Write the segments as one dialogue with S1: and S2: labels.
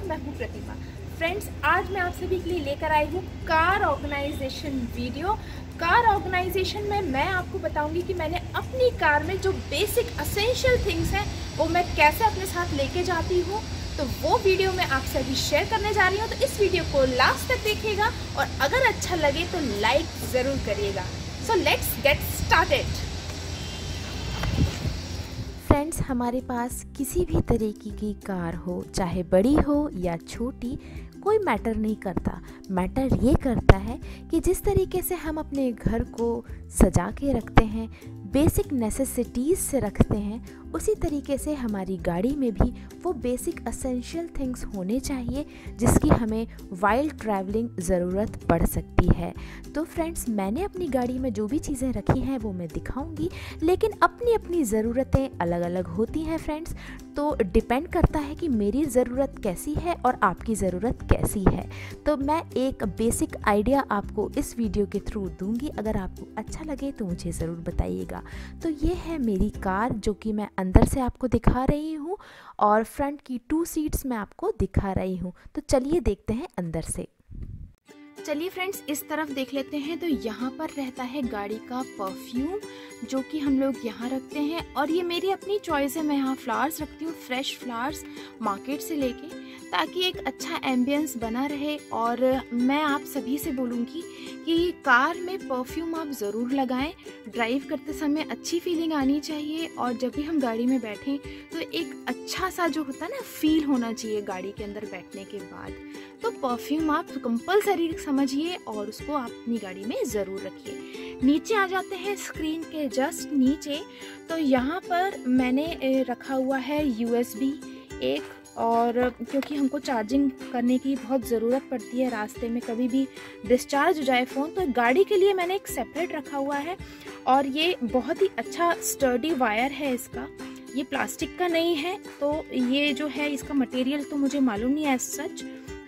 S1: मैं हूँ प्रतिमा। फ्रेंड्स, आज मैं आप सभी के लिए लेकर आई हूँ car organisation video. Car organisation में मैं आपको बताऊंगी कि मैंने अपनी कार में जो बेसिक असेंशियल थिंग्स हैं वो मैं कैसे अपने साथ लेके जाती हूँ। तो वो वीडियो मैं आपसे अभी शेयर करने जा रही हूँ, तो इस वीडियो को लास्ट तक देखिएगा और अगर अच्छा लगे तो लाइक ज़रूर करिएगा। So let's get started.
S2: Friends, हमारे पास किसी भी तरीके की कार हो, चाहे बड़ी हो या छोटी, कोई मैटर नहीं करता। मैटर ये करता है कि जिस तरीके से हम अपने घर को सजा के रखते हैं, बेसिक नेसेसिटीज़ से रखते हैं, उसी तरीके से हमारी गाड़ी में भी वो बेसिक असेंशियल थिंग्स होने चाहिए जिसकी हमें वाइल ट्रैवलिंग ज़रूरत पड़ सकती है। तो फ्रेंड्स, मैंने अपनी गाड़ी में जो भी चीज़ें रखी हैं वो मैं दिखाऊंगी, लेकिन अपनी अपनी ज़रूरतें अलग अलग होती हैं फ्रेंड्स। तो डिपेंड करता है कि मेरी ज़रूरत कैसी है और आपकी ज़रूरत कैसी है। तो मैं एक बेसिक आइडिया आपको इस वीडियो के थ्रू दूंगी। अगर आपको अच्छा लगे तो मुझे ज़रूर बताइएगा। तो ये है मेरी कार जो कि मैं अंदर से आपको दिखा रही हूँ और फ्रंट की 2 सीट्स मैं आपको दिखा रही हूँ। तो चलिए देखते हैं अंदर से।
S1: चलिए फ्रेंड्स, इस तरफ देख लेते हैं। तो यहाँ पर रहता है गाड़ी का परफ्यूम जो कि हम लोग यहाँ रखते हैं, और ये मेरी अपनी चॉइस है। मैं यहाँ फ्लावर्स रखती हूँ, फ्रेश फ्लावर्स मार्केट से लेके, ताकि एक अच्छा एम्बियंस बना रहे। और मैं आप सभी से बोलूँगी कि कार में परफ्यूम आप ज़रूर लगाएं। ड्राइव करते समय अच्छी फीलिंग आनी चाहिए, और जब भी हम गाड़ी में बैठें तो एक अच्छा सा जो होता है ना फील होना चाहिए गाड़ी के अंदर बैठने के बाद। तो परफ्यूम आप कंपलसरी समझिए और उसको आप अपनी गाड़ी में ज़रूर रखिए। नीचे आ जाते हैं, स्क्रीन के जस्ट नीचे। तो यहाँ पर मैंने रखा हुआ है USB एक, और क्योंकि हमको चार्जिंग करने की बहुत ज़रूरत पड़ती है, रास्ते में कभी भी डिस्चार्ज हो जाए फ़ोन, तो गाड़ी के लिए मैंने एक सेपरेट रखा हुआ है। और ये बहुत ही अच्छा स्टर्डी वायर है इसका, ये प्लास्टिक का नहीं है। तो ये जो है इसका मटेरियल तो मुझे मालूम नहीं है एज सच,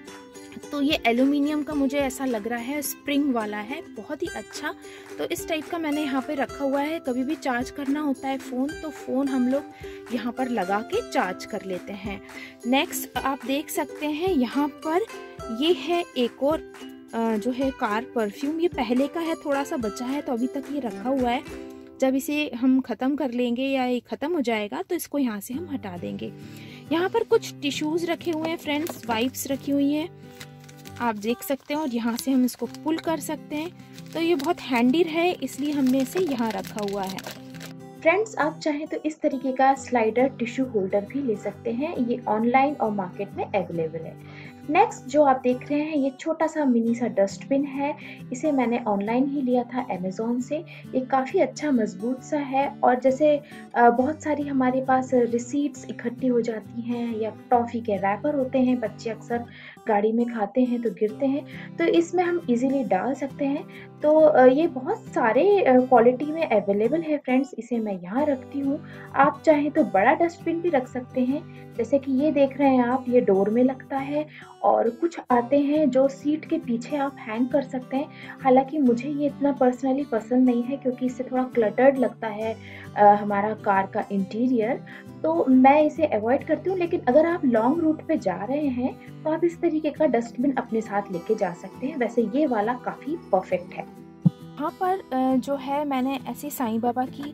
S1: तो ये एल्यूमिनियम का मुझे ऐसा लग रहा है, स्प्रिंग वाला है, बहुत ही अच्छा। तो इस टाइप का मैंने यहाँ पे रखा हुआ है। कभी भी चार्ज करना होता है फ़ोन, तो फ़ोन हम लोग यहाँ पर लगा के चार्ज कर लेते हैं। नेक्स्ट आप देख सकते हैं यहाँ पर ये है एक और जो है कार परफ्यूम। ये पहले का है, थोड़ा सा बचा है तो अभी तक ये रखा हुआ है। जब इसे हम ख़त्म कर लेंगे या ये ख़त्म हो जाएगा तो इसको यहाँ से हम हटा देंगे। यहाँ पर कुछ टिश्यूज़ रखे हुए हैं फ्रेंड्स, वाइप्स रखी हुई हैं, आप देख सकते हैं, और यहाँ से हम इसको पुल कर सकते हैं। तो ये बहुत हैंडी है, इसलिए हमने इसे यहाँ रखा हुआ है।
S2: फ्रेंड्स, आप चाहें तो इस तरीके का स्लाइडर टिश्यू होल्डर भी ले सकते हैं। ये ऑनलाइन और मार्केट में अवेलेबल है। नेक्स्ट जो आप देख रहे हैं, ये छोटा सा मिनी सा डस्टबिन है। इसे मैंने ऑनलाइन ही लिया था अमेज़ॉन से। ये काफ़ी अच्छा मजबूत सा है, और जैसे बहुत सारी हमारे पास रिसीट्स इकट्ठी हो जाती हैं या टॉफ़ी के रैपर होते हैं, बच्चे अक्सर गाड़ी में खाते हैं तो गिरते हैं, तो इसमें हम इजीली डाल सकते हैं। तो ये बहुत सारे क्वालिटी में अवेलेबल है फ्रेंड्स। इसे मैं यहाँ रखती हूँ। आप चाहें तो बड़ा डस्टबिन भी रख सकते हैं, जैसे कि ये देख रहे हैं आप, ये डोर में लगता है। और कुछ आते हैं जो सीट के पीछे आप हैंग कर सकते हैं। हालांकि मुझे ये इतना पर्सनली पसंद नहीं है, क्योंकि इससे थोड़ा क्लटर्ड लगता है हमारा कार का इंटीरियर, तो मैं इसे अवॉइड करती हूँ। लेकिन अगर आप लॉन्ग रूट पे जा रहे हैं तो आप इस तरीके का डस्टबिन अपने साथ लेके जा सकते हैं। वैसे ये वाला काफ़ी परफेक्ट है।
S1: यहाँ पर जो है मैंने ऐसे साईं बाबा की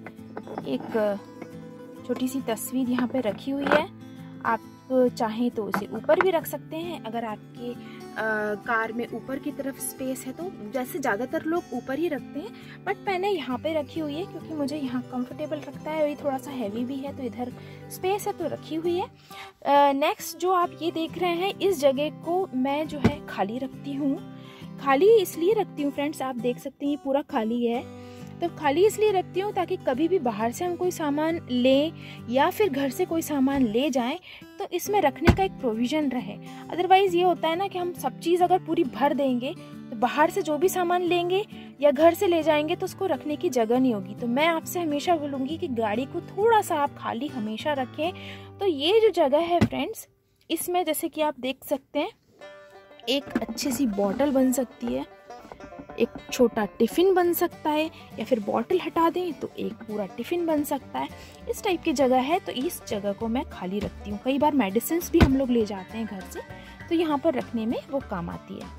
S1: एक छोटी सी तस्वीर यहाँ पे रखी हुई है। आप चाहें तो उसे ऊपर भी रख सकते हैं, अगर आपके कार में ऊपर की तरफ स्पेस है तो। जैसे ज़्यादातर लोग ऊपर ही रखते हैं, बट मैंने यहाँ पे रखी हुई है क्योंकि मुझे यहाँ कंफर्टेबल लगता है। ये थोड़ा सा हैवी भी है तो इधर स्पेस है तो रखी हुई है। नेक्स्ट जो आप ये देख रहे हैं, इस जगह को मैं जो है खाली रखती हूँ। खाली इसलिए रखती हूँ फ्रेंड्स, आप देख सकते हैं ये पूरा खाली है। तो खाली इसलिए रखती हूँ ताकि कभी भी बाहर से हम कोई सामान लें या फिर घर से कोई सामान ले जाएं तो इसमें रखने का एक प्रोविज़न रहे। अदरवाइज़ ये होता है ना कि हम सब चीज़ अगर पूरी भर देंगे तो बाहर से जो भी सामान लेंगे या घर से ले जाएंगे तो उसको रखने की जगह नहीं होगी। तो मैं आपसे हमेशा बोलूँगी कि गाड़ी को थोड़ा सा आप खाली हमेशा रखें। तो ये जो जगह है फ्रेंड्स, इसमें जैसे कि आप देख सकते हैं एक अच्छी सी बॉटल बन सकती है। एक छोटा टिफ़िन बन सकता है, या फिर बॉटल हटा दें तो एक पूरा टिफ़िन बन सकता है। इस टाइप की जगह है, तो इस जगह को मैं खाली रखती हूँ। कई बार मेडिसिन भी हम लोग ले जाते हैं घर से, तो यहाँ पर रखने में वो काम आती है।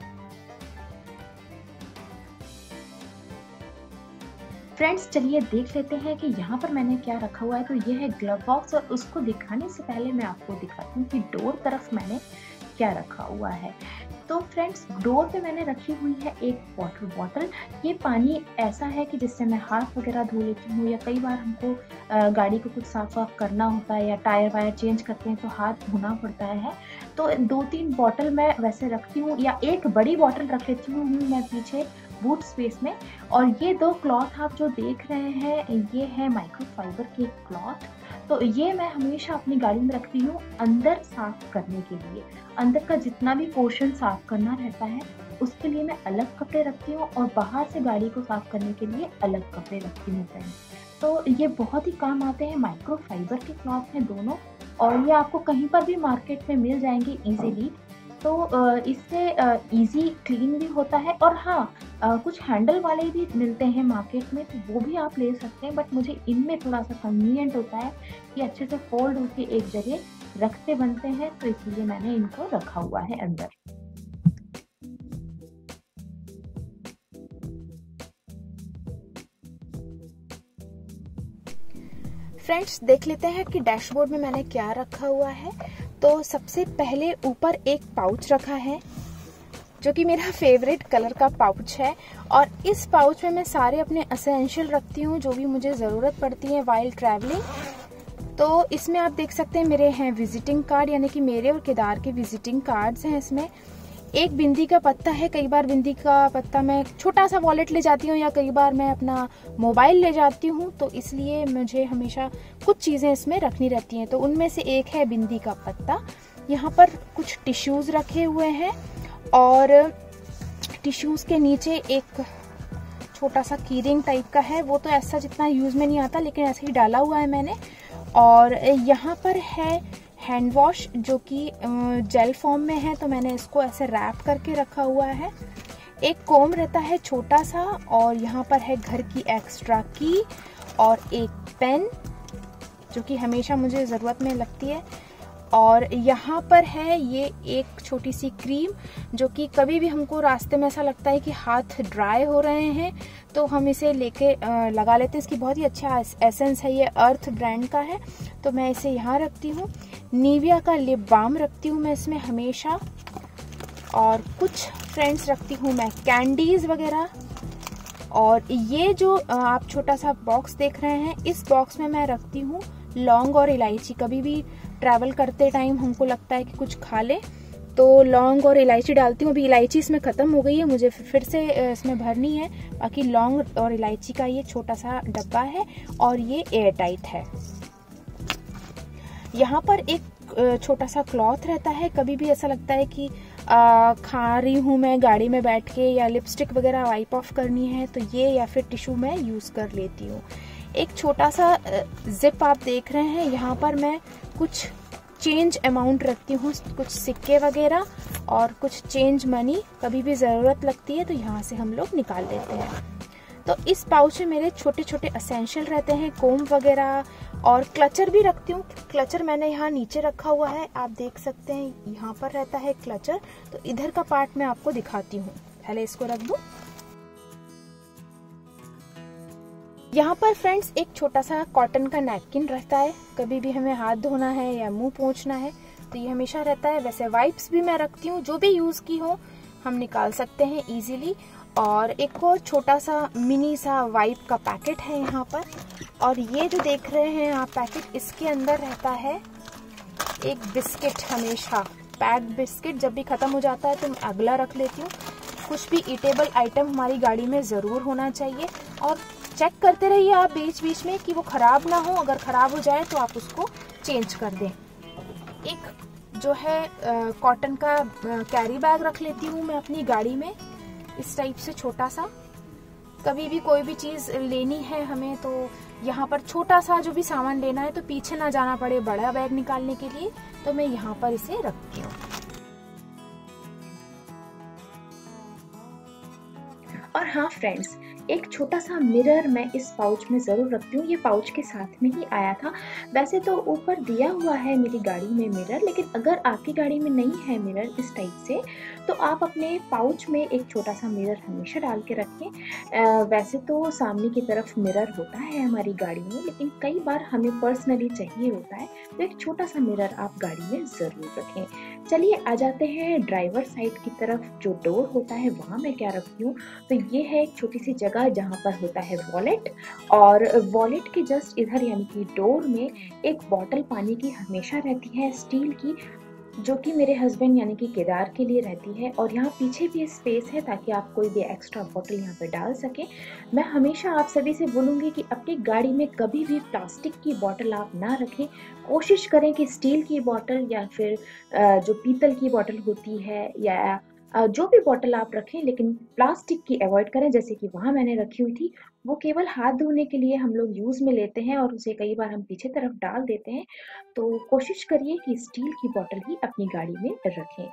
S2: फ्रेंड्स चलिए देख लेते हैं कि यहाँ पर मैंने क्या रखा हुआ है। तो ये है ग्लव बॉक्स, और उसको दिखाने से पहले मैं आपको दिखाती हूँ कि डोर तरफ मैंने क्या रखा हुआ है। तो फ्रेंड्स डोर पे मैंने रखी हुई है एक वाटर बॉटल। ये पानी ऐसा है कि जिससे मैं हाथ वगैरह धो लेती हूँ, या कई बार हमको गाड़ी को कुछ साफ वाफ करना होता है या टायर वायर चेंज करते हैं तो हाथ धोना पड़ता है। तो 2-3 बॉटल मैं वैसे रखती हूँ, या एक बड़ी बॉटल रख लेती हूँ मैं पीछे बूट स्पेस में। और ये 2 क्लॉथ आप जो देख रहे हैं ये है माइक्रोफाइबर के क्लॉथ। तो ये मैं हमेशा अपनी गाड़ी में रखती हूँ अंदर साफ करने के लिए। अंदर का जितना भी पोर्शन साफ करना रहता है उसके लिए मैं अलग कपड़े रखती हूँ, और बाहर से गाड़ी को साफ करने के लिए अलग कपड़े रखती हूँ फ्रेंड्स। तो ये बहुत ही काम आते हैं, माइक्रोफाइबर के क्लॉथ हैं दोनों, और ये आपको कहीं पर भी मार्केट में मिल जाएंगे इजीली। तो इससे इजी क्लीन भी होता है। और हाँ, कुछ हैंडल वाले भी मिलते हैं मार्केट में, तो वो भी आप ले सकते हैं, बट मुझे इनमें थोड़ा सा कन्वीनियंट होता है कि अच्छे से फोल्ड होके एक जगह रखते बनते हैं, तो इसलिए मैंने इनको रखा हुआ है अंदर।
S1: फ्रेंड्स देख लेते हैं कि डैशबोर्ड में मैंने क्या रखा हुआ है। तो सबसे पहले ऊपर एक पाउच रखा है जो कि मेरा फेवरेट कलर का पाउच है, और इस पाउच में मैं सारे अपने एसेंशियल रखती हूँ जो भी मुझे ज़रूरत पड़ती है वाइल ट्रैवलिंग। तो इसमें आप देख सकते हैं मेरे हैं विजिटिंग कार्ड, यानी कि मेरे और केदार के विजिटिंग कार्ड्स हैं इसमें। एक बिंदी का पत्ता है, कई बार बिंदी का पत्ता मैं छोटा सा वॉलेट ले जाती हूँ, या कई बार मैं अपना मोबाइल ले जाती हूँ, तो इसलिए मुझे हमेशा कुछ चीज़ें इसमें रखनी रहती हैं। तो उनमें से एक है बिंदी का पत्ता। यहाँ पर कुछ टिश्यूज़ रखे हुए हैं, और टिश्यूज़ के नीचे एक छोटा सा कीरिंग टाइप का है, वो तो ऐसा जितना यूज़ में नहीं आता, लेकिन ऐसे ही डाला हुआ है मैंने। और यहाँ पर है हैंड वॉश जो कि जेल फॉर्म में है, तो मैंने इसको ऐसे रैप करके रखा हुआ है। एक कोम रहता है छोटा सा, और यहाँ पर है घर की एक्स्ट्रा की, और एक पेन जो कि हमेशा मुझे ज़रूरत में लगती है। और यहाँ पर है ये एक छोटी सी क्रीम जो कि कभी भी हमको रास्ते में ऐसा लगता है कि हाथ ड्राई हो रहे हैं तो हम इसे लेके लगा लेते हैं। इसकी बहुत ही अच्छा एसेंस है, ये अर्थ ब्रांड का है, तो मैं इसे यहाँ रखती हूँ। निविया का लिप बाम रखती हूँ मैं इसमें हमेशा, और कुछ फ्रेंड्स रखती हूँ मैं कैंडीज वगैरह। और ये जो आप छोटा सा बॉक्स देख रहे हैं, इस बॉक्स में मैं रखती हूँ लौंग और इलायची। कभी भी ट्रैवल करते टाइम हमको लगता है कि कुछ खा ले तो लौंग और इलायची डालती हूँ। अभी इलायची इसमें ख़त्म हो गई है, मुझे फिर से इसमें भरनी है। बाकी लौंग और इलायची का ये छोटा सा डब्बा है, और ये एयर टाइट है। यहाँ पर एक छोटा सा क्लॉथ रहता है, कभी भी ऐसा लगता है कि खा रही हूँ मैं गाड़ी में बैठ के, या लिपस्टिक वगैरह वाइप ऑफ करनी है, तो ये या फिर टिश्यू मैं यूज़ कर लेती हूँ। एक छोटा सा जिप आप देख रहे हैं, यहाँ पर मैं कुछ चेंज अमाउंट रखती हूँ, कुछ सिक्के वगैरह और कुछ चेंज मनी, कभी भी ज़रूरत लगती है तो यहाँ से हम लोग निकाल लेते हैं। तो इस पाउच में मेरे छोटे छोटे एसेंशियल रहते हैं, कोम वगैरह, और क्लचर भी रखती हूँ। क्लचर मैंने यहाँ नीचे रखा हुआ है, आप देख सकते हैं यहाँ पर रहता है क्लचर। तो इधर का पार्ट मैं आपको दिखाती हूँ, पहले इसको रख दूँ। यहाँ पर फ्रेंड्स एक छोटा सा कॉटन का नैपकिन रहता है, कभी भी हमें हाथ धोना है या मुंह पोंछना है तो ये हमेशा रहता है। वैसे वाइप्स भी मैं रखती हूँ, जो भी यूज़ की हो हम निकाल सकते हैं इजीली। और एक और छोटा सा मिनी सा वाइप का पैकेट है यहाँ पर, और ये जो देख रहे हैं आप पैकेट, इसके अंदर रहता है एक बिस्किट। हमेशा पैक्ड बिस्किट जब भी खत्म हो जाता है तो मैं अगला रख लेती हूँ। कुछ भी ईटेबल आइटम हमारी गाड़ी में ज़रूर होना चाहिए, और चेक करते रहिए आप बीच बीच में कि वो ख़राब ना हो। अगर ख़राब हो जाए तो आप उसको चेंज कर दें। एक जो है कॉटन का कैरी बैग रख लेती हूँ मैं अपनी गाड़ी में, इस टाइप से छोटा सा। कभी भी कोई भी चीज़ लेनी है हमें तो यहाँ पर छोटा सा जो भी सामान लेना है तो पीछे ना जाना पड़े बड़ा बैग निकालने के लिए, तो मैं यहाँ पर इसे रखती हूँ।
S2: और हाँ फ्रेंड्स, एक छोटा सा मिरर मैं इस पाउच में ज़रूर रखती हूँ। ये पाउच के साथ में ही आया था। वैसे तो ऊपर दिया हुआ है मेरी गाड़ी में मिरर, लेकिन अगर आपकी गाड़ी में नहीं है मिरर इस टाइप से, तो आप अपने पाउच में एक छोटा सा मिरर हमेशा डाल के रखें। वैसे तो सामने की तरफ मिरर होता है हमारी गाड़ी में, लेकिन कई बार हमें पर्सनली चाहिए होता है, तो एक छोटा सा मिरर आप गाड़ी में ज़रूर रखें। चलिए आ जाते हैं ड्राइवर साइड की तरफ। जो डोर होता है वहाँ मैं क्या रखती हूँ, तो ये है एक छोटी सी जगह जहाँ पर होता है वॉलेट, और वॉलेट के जस्ट इधर यानी कि डोर में एक बॉटल पानी की हमेशा रहती है स्टील की, जो कि मेरे हस्बैंड यानी कि केदार के लिए रहती है। और यहाँ पीछे भी स्पेस है ताकि आप कोई भी एक्स्ट्रा बॉटल यहाँ पे डाल सकें। मैं हमेशा आप सभी से बोलूँगी कि अपनी गाड़ी में कभी भी प्लास्टिक की बॉटल आप ना रखें। कोशिश करें कि स्टील की बॉटल या फिर जो पीतल की बॉटल होती है, या जो भी बॉटल आप रखें, लेकिन प्लास्टिक की अवॉइड करें। जैसे कि वहाँ मैंने रखी हुई थी, वो केवल हाथ धोने के लिए हम लोग यूज़ में लेते हैं और उसे कई बार हम पीछे तरफ डाल देते हैं। तो कोशिश करिए कि स्टील की बॉटल ही अपनी गाड़ी में रखें।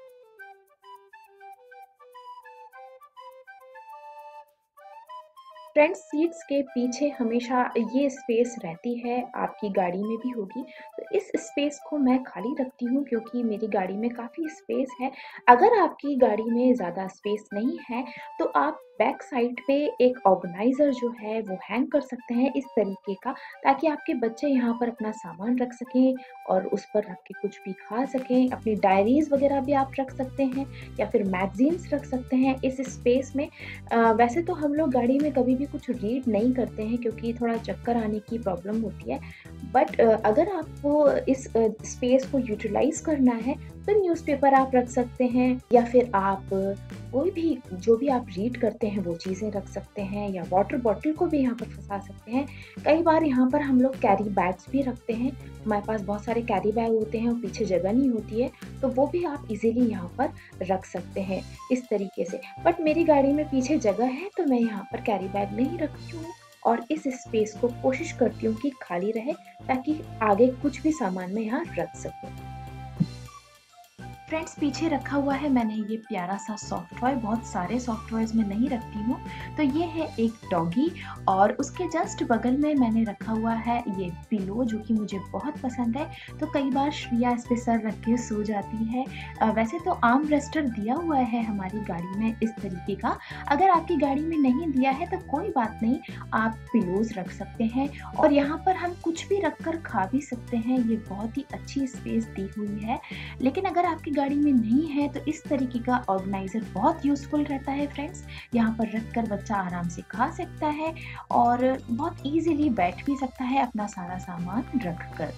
S2: फ्रंट सीट्स के पीछे हमेशा ये स्पेस रहती है, आपकी गाड़ी में भी होगी। तो इस स्पेस को मैं खाली रखती हूँ क्योंकि मेरी गाड़ी में काफ़ी स्पेस है। अगर आपकी गाड़ी में ज़्यादा स्पेस नहीं है, तो आप बैक साइड पे एक ऑर्गेनाइज़र जो है वो हैंग कर सकते हैं इस तरीके का, ताकि आपके बच्चे यहाँ पर अपना सामान रख सकें और उस पर रख के कुछ भी खा सकें। अपनी डायरीज़ वगैरह भी आप रख सकते हैं या फिर मैगज़ीन्स रख सकते हैं इस स्पेस में। वैसे तो हम लोग गाड़ी में कभी भी कुछ रीड नहीं करते हैं क्योंकि थोड़ा चक्कर आने की प्रॉब्लम होती है। बट अगर आपको इस स्पेस को यूटिलाइज़ करना है, तो न्यूज़पेपर आप रख सकते हैं, या फिर आप कोई भी जो भी आप रीड करते हैं वो चीज़ें रख सकते हैं, या वाटर बॉटल को भी यहाँ पर फँसा सकते हैं। कई बार यहाँ पर हम लोग कैरी बैग्स भी रखते हैं। हमारे पास बहुत सारे कैरी बैग होते हैं और पीछे जगह नहीं होती है, तो वो भी आप इज़िली यहाँ पर रख सकते हैं इस तरीके से। बट मेरी गाड़ी में पीछे जगह है, तो मैं यहाँ पर कैरी बैग नहीं रखती हूँ और इस स्पेस को कोशिश करती हूँ कि खाली रहे, ताकि आगे कुछ भी सामान मैं यहाँ रख सकूँ। फ्रेंड्स, पीछे रखा हुआ है मैंने ये प्यारा सा सॉफ्ट टॉय। बहुत सारे सॉफ्ट टॉयज़ मैं नहीं रखती हूँ। तो ये है एक डॉगी, और उसके जस्ट बगल में मैंने रखा हुआ है ये पिलो, जो कि मुझे बहुत पसंद है। तो कई बार श्रिया इस पे सर रख के सो जाती है। वैसे तो आर्म रेस्टर दिया हुआ है हमारी गाड़ी में इस तरीके का। अगर आपकी गाड़ी में नहीं दिया है तो कोई बात नहीं, आप पिलोज रख सकते हैं, और यहाँ पर हम कुछ भी रख कर खा भी सकते हैं। ये बहुत ही अच्छी स्पेस दी हुई है। लेकिन अगर आपकी गाड़ी में नहीं है, तो इस तरीके का ऑर्गेनाइजर बहुत यूजफुल रहता है फ्रेंड्स। यहाँ पर रखकर बच्चा आराम से खा सकता है और बहुत इजीली बैठ भी सकता है अपना सारा सामान रखकर।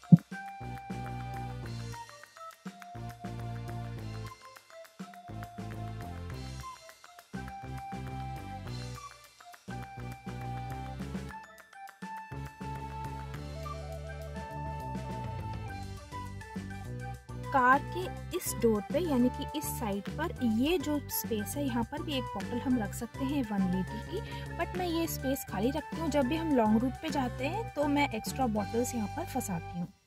S1: कार के इस डोर पे यानी कि इस साइड पर ये जो स्पेस है, यहाँ पर भी एक बॉटल हम रख सकते हैं 1 लीटर की। बट मैं ये स्पेस खाली रखती हूँ। जब भी हम लॉन्ग रूट पे जाते हैं तो मैं एक्स्ट्रा बॉटल्स यहाँ पर फंसाती हूँ।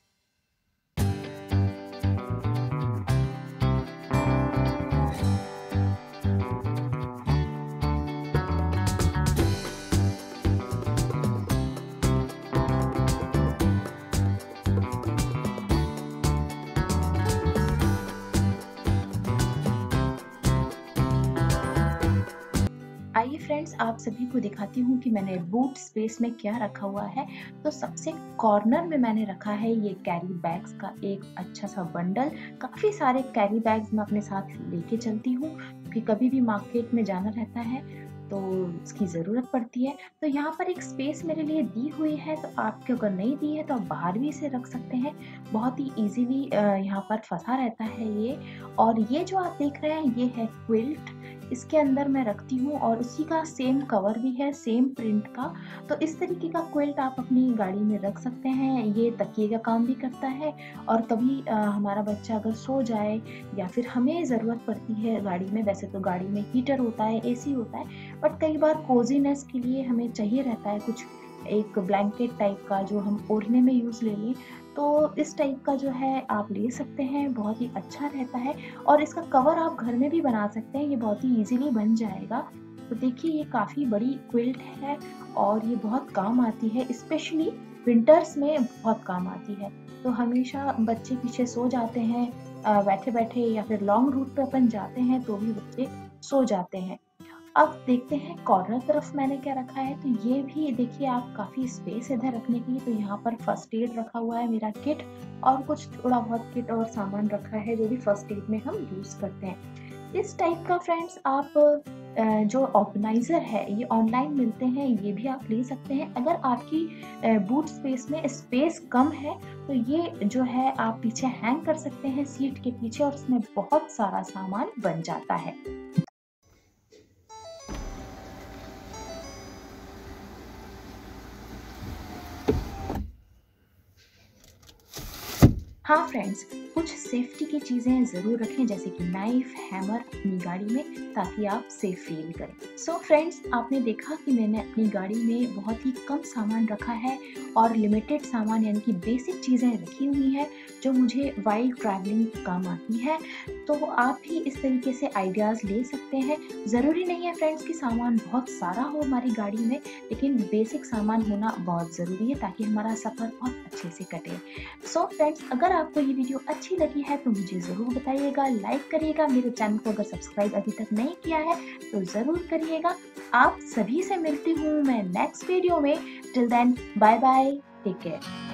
S2: आइए फ्रेंड्स, आप सभी को दिखाती हूँ कि मैंने बूट स्पेस में क्या रखा हुआ है। तो सबसे कॉर्नर में मैंने रखा है ये कैरी बैग्स का एक अच्छा सा बंडल। काफ़ी सारे कैरी बैग्स मैं अपने साथ लेके चलती हूँ क्योंकि कभी भी मार्केट में जाना रहता है तो इसकी ज़रूरत पड़ती है। तो यहाँ पर एक स्पेस मेरे लिए दी हुई है, तो आपके अगर नहीं दी है तो आप बाहर भी इसे रख सकते हैं। बहुत ही इजीली यहाँ पर फंसा रहता है ये। और ये जो आप देख रहे हैं ये है क्विल्ट, इसके अंदर मैं रखती हूँ, और उसी का सेम कवर भी है, सेम प्रिंट का। तो इस तरीके का क्विल्ट आप अपनी गाड़ी में रख सकते हैं। ये तकिए का काम भी करता है, और कभी हमारा बच्चा अगर सो जाए या फिर हमें ज़रूरत पड़ती है गाड़ी में, वैसे तो गाड़ी में हीटर होता है, एसी होता है, बट कई बार कोजीनेस के लिए हमें चाहिए रहता है कुछ एक ब्लैंकेट टाइप का जो हम ओढ़ने में यूज़ ले लें। तो इस टाइप का जो है आप ले सकते हैं, बहुत ही अच्छा रहता है। और इसका कवर आप घर में भी बना सकते हैं, ये बहुत ही इजीली बन जाएगा। तो देखिए ये काफ़ी बड़ी क्विल्ट है और ये बहुत काम आती है, स्पेशली विंटर्स में बहुत काम आती है। तो हमेशा बच्चे पीछे सो जाते हैं बैठे-बैठे, या फिर लॉन्ग रूट पे अपन जाते हैं तो भी बच्चे सो जाते हैं। अब देखते हैं कॉर्नर तरफ मैंने क्या रखा है, तो ये भी देखिए आप काफ़ी स्पेस इधर रखने के लिए। तो यहाँ पर फर्स्ट एड रखा हुआ है मेरा किट, और कुछ थोड़ा बहुत किट और सामान रखा है जो भी फर्स्ट एड में हम यूज़ करते हैं। इस टाइप का फ्रेंड्स आप जो ऑर्गेनाइज़र है ये ऑनलाइन मिलते हैं, ये भी आप ले सकते हैं। अगर आपकी बूट स्पेस में स्पेस कम है तो ये जो है आप पीछे हैंग कर सकते हैं सीट के पीछे, और उसमें बहुत सारा सामान बन जाता है। हाँ फ्रेंड्स, कुछ सेफ्टी की चीज़ें ज़रूर रखें, जैसे कि नाइफ, हैमर अपनी गाड़ी में, ताकि आप सेफ फील करें। सो फ्रेंड्स, आपने देखा कि मैंने अपनी गाड़ी में बहुत ही कम सामान रखा है और लिमिटेड सामान यानी कि बेसिक चीज़ें रखी हुई हैं जो मुझे वाइल ट्रैवलिंग काम आती है। तो आप भी इस तरीके से आइडियाज़ ले सकते हैं। ज़रूरी नहीं है फ्रेंड्स कि सामान बहुत सारा हो हमारी गाड़ी में, लेकिन बेसिक सामान होना बहुत ज़रूरी है ताकि हमारा सफ़र बहुत अच्छे से कटे। सो फ्रेंड्स, अगर आपको ये वीडियो अच्छी लगी है तो मुझे ज़रूर बताइएगा, लाइक करिएगा। मेरे चैनल को अगर सब्सक्राइब अभी तक नहीं किया है तो ज़रूर करिएगा। आप सभी से मिलती हूँ मैं नेक्स्ट वीडियो में। Till then, bye bye, take care.